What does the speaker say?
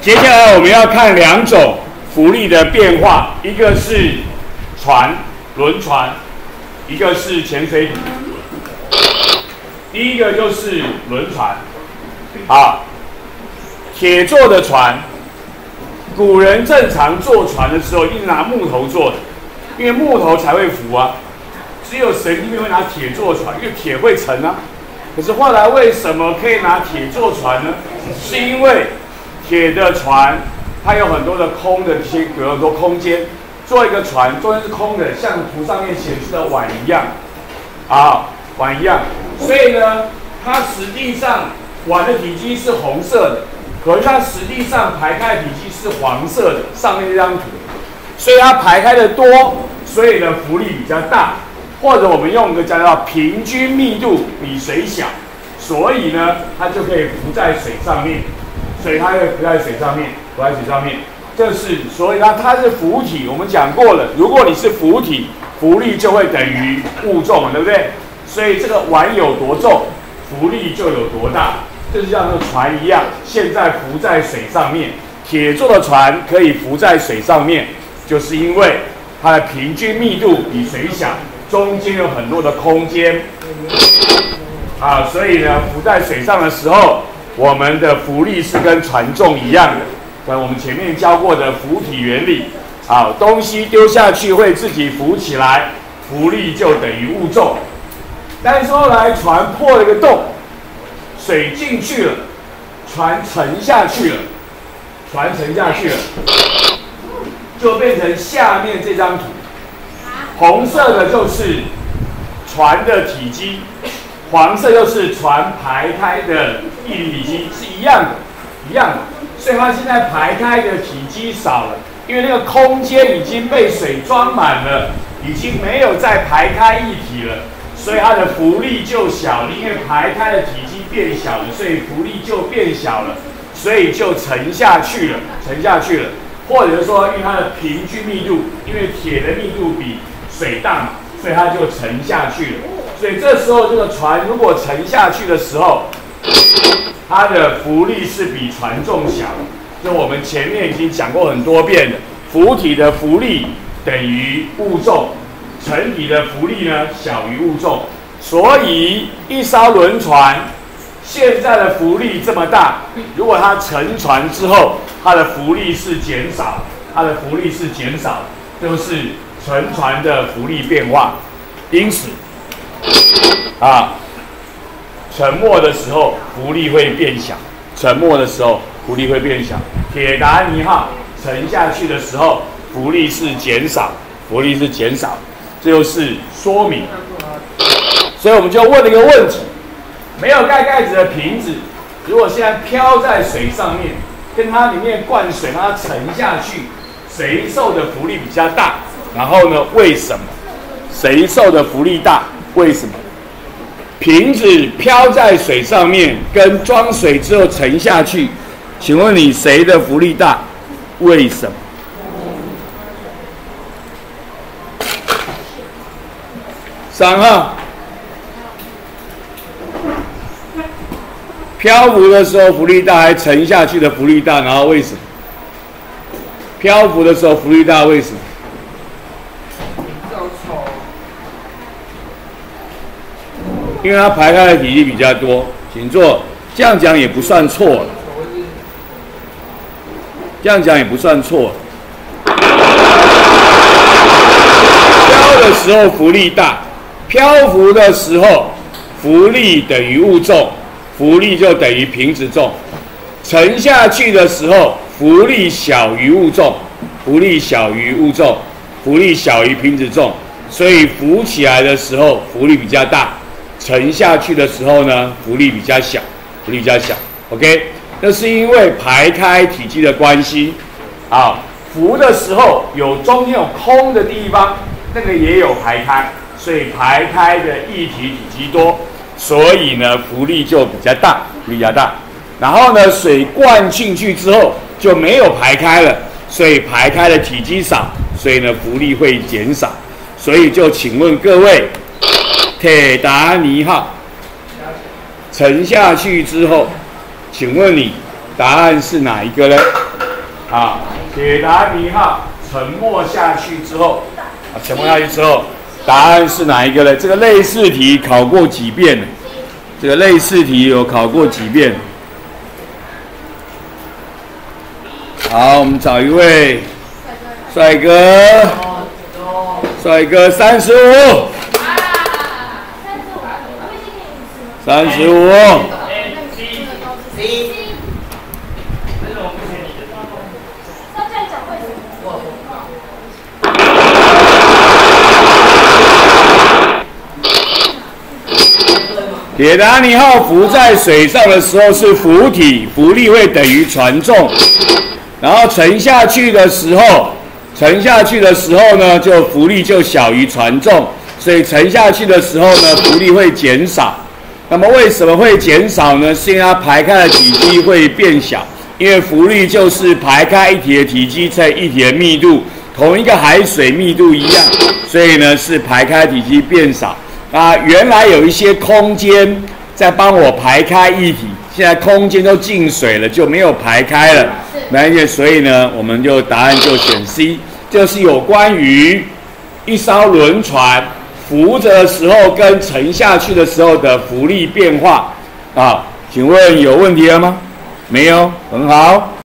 接下来我们要看两种浮力的变化，一个是船，轮船，一个是潜水艇。第一个就是轮船，好，铁做的船，古人正常坐船的时候，一直拿木头做的，因为木头才会浮啊。只有神经病会拿铁做船，因为铁会沉啊。可是后来为什么可以拿铁做船呢？是因为铁的船它有很多的空的有很多空间，做一个船中间是空的，像图上面显示的碗一样，碗一样。所以呢，它实际上碗的体积是红色的，可是它实际上排开的体积是黄色的。上面这张图，所以它排开的多，所以呢浮力比较大。或者我们用一个叫平均密度比水小，所以呢它就可以浮在水上面，所以它会浮在水上面，这是所以它是浮体。我们讲过了，如果你是浮体，浮力就会等于物重，对不对？所以这个碗有多重，浮力就有多大。就是像那个船一样，现在浮在水上面，铁做的船可以浮在水上面，就是因为它的平均密度比水小。中间有很多的空间，所以呢，浮在水上的时候，我们的浮力是跟船重一样的，跟我们前面教过的浮体原理。东西丢下去会自己浮起来，浮力就等于物重。但是后来船破了一个洞，水进去了，船沉下去了，就变成下面这张图。红色的就是船的体积，黄色就是船排开的液体体积，是一样的。所以它现在排开的体积少了，因为那个空间已经被水装满了，已经没有再排开液体了，所以它的浮力就小了。因为排开的体积变小了，所以浮力就变小了，所以就沉下去了。或者说，因为它的平均密度，因为铁的密度比水大嘛，所以它就沉下去了。所以这时候这个船如果沉下去的时候，它的浮力是比船重小的。就我们前面已经讲过很多遍的，浮体的浮力等于物重，沉体的浮力呢小于物重。所以一艘轮船现在的浮力这么大，如果它沉船之后，它的浮力是减少，就是沉船的浮力变化。因此沉没的时候浮力会变小，铁达尼号沉下去的时候浮力是减少，这就是说明。所以我们就问了一个问题，没有盖盖子的瓶子，如果现在飘在水上面，跟它里面灌水让它沉下去，谁受的浮力比较大？然后呢，为什么？谁受的浮力大？为什么？瓶子飘在水上面，跟装水之后沉下去，请问你谁的浮力大？为什么？3号，漂浮的时候浮力大，还沉下去的浮力大，然后为什么？漂浮的时候浮力大，为什么？因为它排开的体积比较多，请坐。这样讲也不算错了，漂的时候浮力大，漂浮的时候浮力等于物重，浮力就等于瓶子重。沉下去的时候浮力小于物重，浮力小于瓶子重，所以浮起来的时候浮力比较大，沉下去的时候呢浮力比较小。OK， 那是因为排开体积的关系。浮的时候中间有空的地方，那个也有排开，所以排开的液体体积多，所以呢浮力就比较大。然后呢水灌进去之后就没有排开了，所以排开的体积少，所以呢浮力会减少。所以就请问各位，铁达尼号沉下去之后，请问你答案是哪一个呢？ 啊，铁达尼号沉没下去之后，沉没下去之后，答案是哪一个呢？这个类似题考过几遍了？这个类似题有考过几遍？好，我们找一位帅哥，帅哥35，35。铁达尼号浮在水上的时候是浮体，浮力会等于船重。然后沉下去的时候呢，就浮力就小于船重，所以沉下去的时候呢，浮力会减少。那么为什么会减少呢？是因为它排开的体积会变小，因为浮力就是排开一体的体积乘一体的密度，同一个海水密度一样，所以呢是排开体积变少。原来有一些空间在帮我排开液体，现在空间都进水了，就没有排开了。所以呢，我们就答案就选 C， 就是有关于一艘轮船浮着的时候跟沉下去的时候的浮力变化。请问有问题了吗？没有，很好。